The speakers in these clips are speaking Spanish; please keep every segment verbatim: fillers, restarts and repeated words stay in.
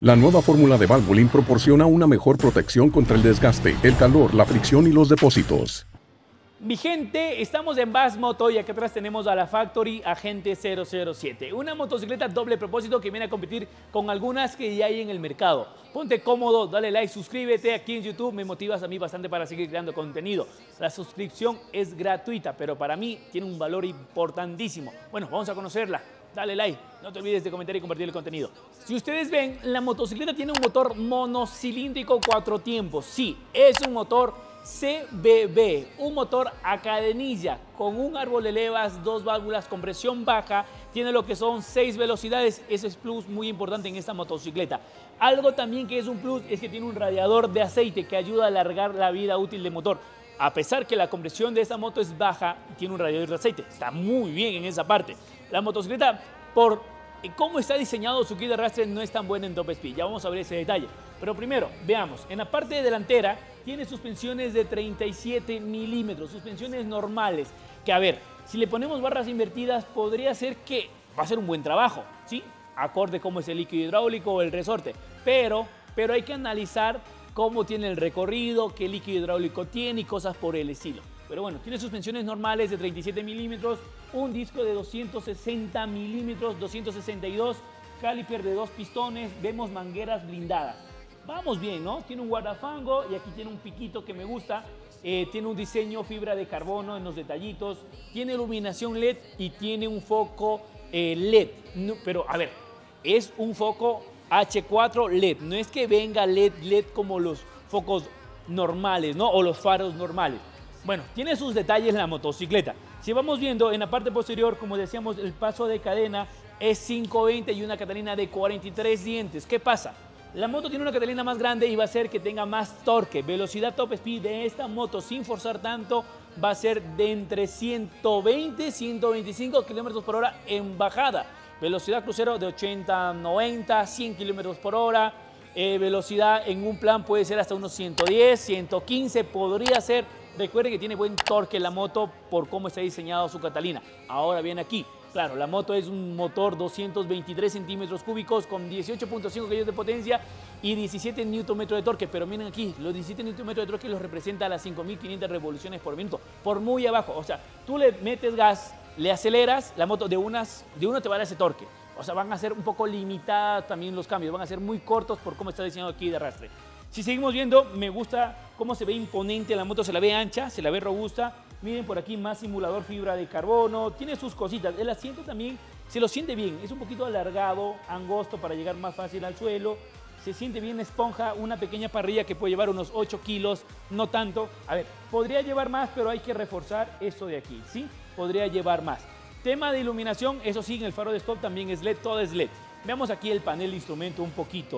La nueva fórmula de Valvoline proporciona una mejor protección contra el desgaste, el calor, la fricción y los depósitos. Mi gente, estamos en Basmoto y acá atrás tenemos a la Factory Agente cero cero siete, una motocicleta doble propósito que viene a competir con algunas que ya hay en el mercado. Ponte cómodo, dale like, suscríbete aquí en YouTube, me motivas a mí bastante para seguir creando contenido. La suscripción es gratuita, pero para mí tiene un valor importantísimo. Bueno, vamos a conocerla. Dale like, no te olvides de comentar y compartir el contenido. Si ustedes ven, la motocicleta tiene un motor monocilíndrico cuatro tiempos. Sí, es un motor C B B, un motor a cadenilla con un árbol de levas, dos válvulas con presión baja, tiene lo que son seis velocidades. Ese es plus muy importante en esta motocicleta. Algo también que es un plus es que tiene un radiador de aceite que ayuda a alargar la vida útil del motor. A pesar que la compresión de esta moto es baja, tiene un radiador de aceite. Está muy bien en esa parte. La motocicleta, por cómo está diseñado su kit de arrastre, no es tan buena en top speed. Ya vamos a ver ese detalle. Pero primero, veamos. En la parte delantera tiene suspensiones de treinta y siete milímetros, suspensiones normales. Que a ver, si le ponemos barras invertidas, podría ser que va a ser un buen trabajo, ¿sí? Acorde cómo es el líquido hidráulico o el resorte. Pero, pero hay que analizar cómo tiene el recorrido, qué líquido hidráulico tiene y cosas por el estilo. Pero bueno, tiene suspensiones normales de treinta y siete milímetros, un disco de doscientos sesenta milímetros, doscientos sesenta y dos, caliper de dos pistones, vemos mangueras blindadas. Vamos bien, ¿no? Tiene un guardafango y aquí tiene un piquito que me gusta. Eh, tiene un diseño fibra de carbono en los detallitos, tiene iluminación L E D y tiene un foco eh, L E D. No, pero a ver, es un foco H cuatro L E D, no es que venga L E D, L E D como los focos normales, ¿no? O los faros normales. Bueno, tiene sus detalles la motocicleta. Si vamos viendo en la parte posterior, como decíamos, el paso de cadena es cinco veinte y una catalina de cuarenta y tres dientes. ¿Qué pasa? La moto tiene una catalina más grande y va a hacer que tenga más torque. Velocidad top speed de esta moto sin forzar tanto va a ser de entre ciento veinte y ciento veinticinco kilómetros por hora en bajada. Velocidad crucero de ochenta, noventa, cien kilómetros por hora. Eh, velocidad en un plan puede ser hasta unos ciento diez, ciento quince, podría ser. Recuerden que tiene buen torque la moto por cómo está diseñado su catalina. Ahora bien aquí, claro, la moto es un motor doscientos veintitrés centímetros cúbicos con dieciocho punto cinco caballos de potencia y diecisiete newton metros de torque. Pero miren aquí, los diecisiete newton metros de torque los representa a las cinco mil quinientas revoluciones por minuto, por muy abajo. O sea, tú le metes gas, le aceleras, la moto de, unas, de uno te va a dar ese torque. O sea, van a ser un poco limitadas también los cambios, van a ser muy cortos por cómo está diseñado aquí de arrastre. Si seguimos viendo, me gusta cómo se ve imponente la moto, se la ve ancha, se la ve robusta. Miren por aquí, más simulador fibra de carbono, tiene sus cositas. El asiento también se lo siente bien, es un poquito alargado, angosto para llegar más fácil al suelo. Se siente bien esponja, una pequeña parrilla que puede llevar unos ocho kilos, no tanto. A ver, podría llevar más, pero hay que reforzar esto de aquí, ¿sí? Podría llevar más. Tema de iluminación, eso sí, en el faro de stop también es L E D, todo es L E D. Veamos aquí el panel de instrumento un poquito.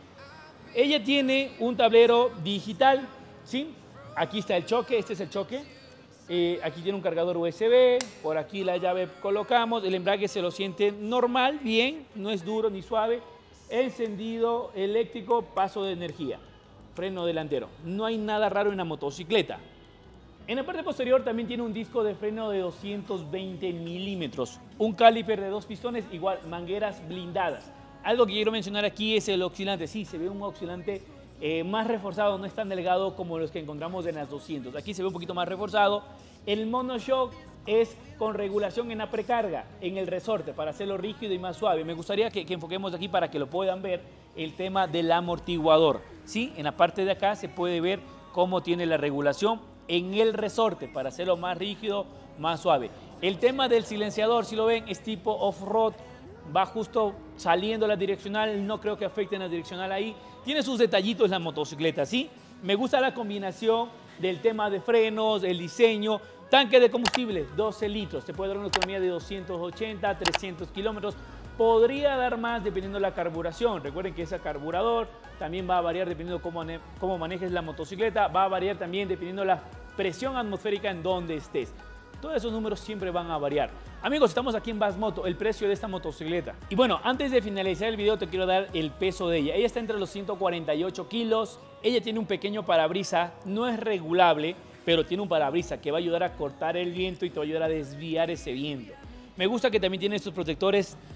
Ella tiene un tablero digital, ¿sí? Aquí está el choque, este es el choque. Eh, aquí tiene un cargador U S B, por aquí la llave colocamos, el embrague se lo siente normal, bien, no es duro ni suave. Encendido eléctrico, paso de energía, freno delantero. No hay nada raro en la motocicleta. En la parte posterior también tiene un disco de freno de doscientos veinte milímetros, un caliper de dos pistones, igual mangueras blindadas. Algo que quiero mencionar aquí es el oscilante. Sí, se ve un oscilante eh, más reforzado, no es tan delgado como los que encontramos en las doscientos. Aquí se ve un poquito más reforzado. El monoshock es con regulación en la precarga, en el resorte, para hacerlo rígido y más suave. Me gustaría que, que enfoquemos aquí para que lo puedan ver el tema del amortiguador. Sí, en la parte de acá se puede ver cómo tiene la regulación en el resorte para hacerlo más rígido, más suave. El tema del silenciador, si lo ven, es tipo off-road. Va justo saliendo la direccional, no creo que afecte en la direccional ahí. Tiene sus detallitos la motocicleta, ¿sí? Me gusta la combinación del tema de frenos, el diseño. Tanque de combustible, doce litros. Te puede dar una autonomía de doscientos ochenta, trescientos kilómetros. Podría dar más dependiendo de la carburación. Recuerden que ese carburador también va a variar dependiendo cómo, cómo manejes la motocicleta. Va a variar también dependiendo de la presión atmosférica en donde estés. Todos esos números siempre van a variar. Amigos, estamos aquí en Basmoto, el precio de esta motocicleta. Y bueno, antes de finalizar el video te quiero dar el peso de ella. Ella está entre los ciento cuarenta y ocho kilos. Ella tiene un pequeño parabrisa, no es regulable, pero tiene un parabrisa que va a ayudar a cortar el viento y te va a ayudar a desviar ese viento. Me gusta que también tiene estos protectores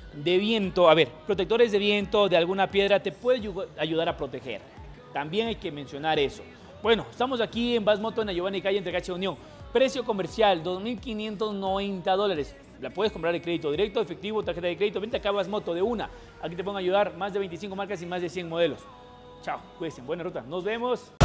de viento, a ver, protectores de viento, de alguna piedra, te puede ayudar a proteger. También hay que mencionar eso. Bueno, estamos aquí en Basmoto, en la Giovanni Calle, entre Cacha y Unión. Precio comercial, dos mil quinientos noventa dólares. La puedes comprar de crédito directo, efectivo, tarjeta de crédito. Vente acá a Basmoto de una. Aquí te pueden ayudar más de veinticinco marcas y más de cien modelos. Chao, cuídense, buena ruta. Nos vemos.